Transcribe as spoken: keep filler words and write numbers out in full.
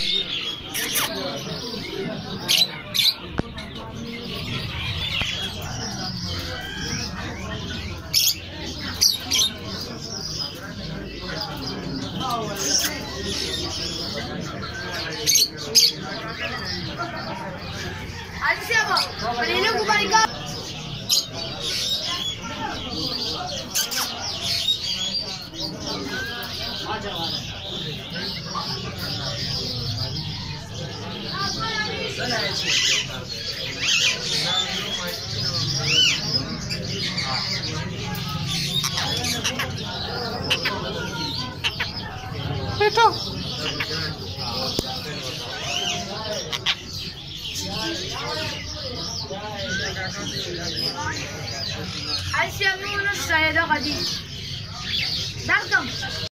Alis siapa? Ini aku balik. Itu. Alis siapa? Saya dah kaji. Datang.